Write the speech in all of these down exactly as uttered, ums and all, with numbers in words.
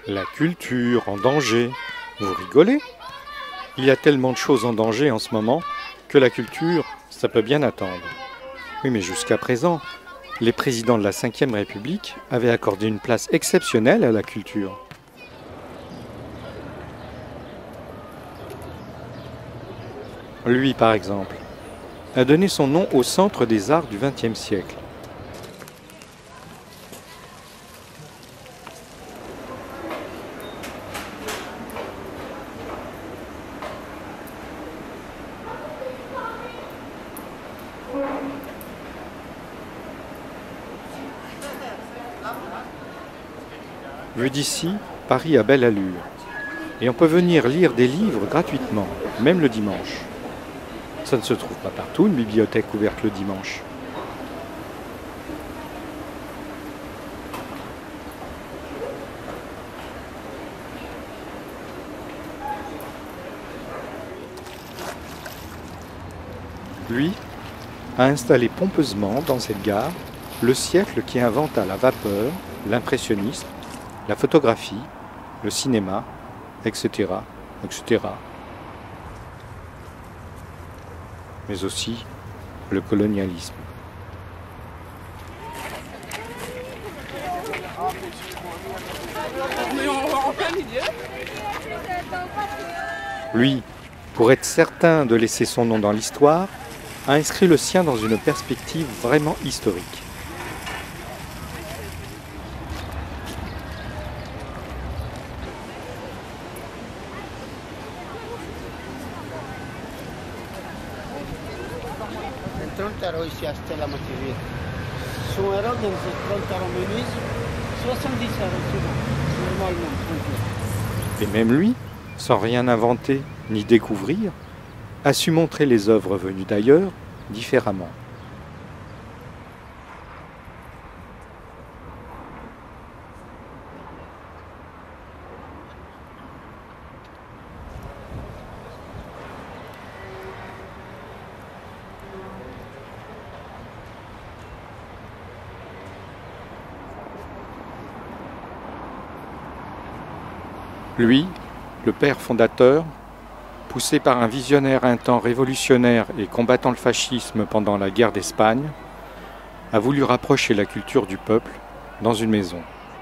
La culture en danger. Vous rigolez? Il y a tellement de choses en danger en ce moment que la culture, ça peut bien attendre. Oui, mais jusqu'à présent, les présidents de la cinquième République avaient accordé une place exceptionnelle à la culture. Lui, par exemple, a donné son nom au Centre des arts du vingtième siècle. Vu d'ici, Paris a belle allure. Et on peut venir lire des livres gratuitement, même le dimanche. Ça ne se trouve pas partout, une bibliothèque ouverte le dimanche. Lui a installé pompeusement dans cette gare le siècle qui inventa la vapeur, l'impressionnisme, la photographie, le cinéma, et cetera, et cetera. Mais aussi le colonialisme. Lui, pour être certain de laisser son nom dans l'histoire, a inscrit le sien dans une perspective vraiment historique. trenta euros ici à Stella Motivier. cent euros dans trente euros menus, soixante-dix euros souvent, normalement. Et même lui, sans rien inventer ni découvrir, a su montrer les œuvres venues d'ailleurs différemment. Lui, le père fondateur, poussé par un visionnaire un temps révolutionnaire et combattant le fascisme pendant la guerre d'Espagne, a voulu rapprocher la culture du peuple dans une maison.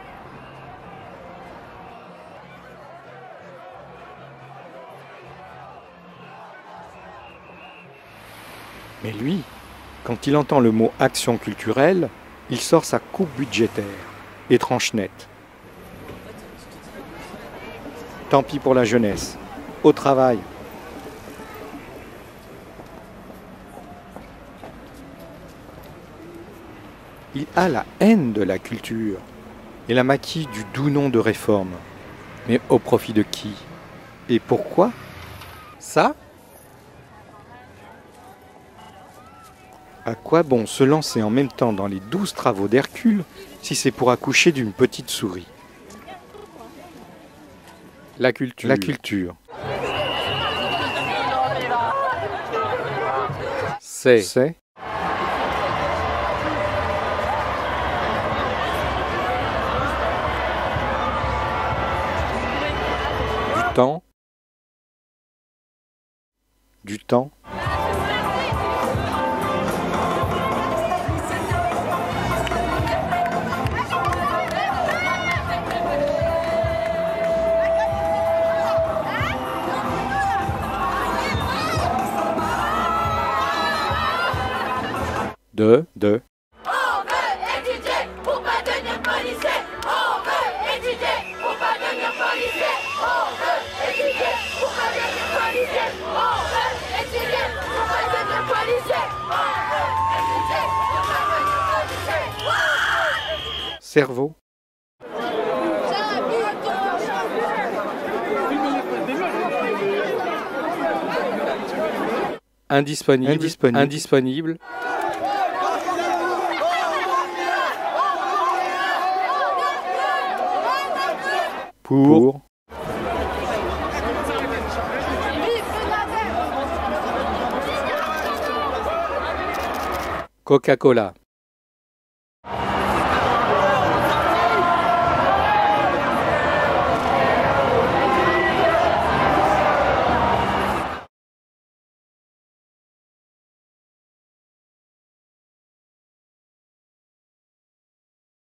Mais lui, quand il entend le mot action culturelle, il sort sa coupe budgétaire et tranche net. Tant pis pour la jeunesse, au travail. Il a la haine de la culture et la maquille du doux nom de réforme. Mais au profit de qui? Et pourquoi? Ça? À quoi bon se lancer en même temps dans les douze travaux d'Hercule si c'est pour accoucher d'une petite souris? La culture. La culture. C'est. C'est. Du temps. Du temps. De, de. On veut étudier pour pas devenir policier. On veut étudier pour pas devenir policier. On veut étudier pour pas devenir policier. On veut étudier pour pas devenir policier. On veut étudier pour pas devenir policier. Cerveau. Indisponible. Indisponible. Indisponible. Pour. Coca-Cola.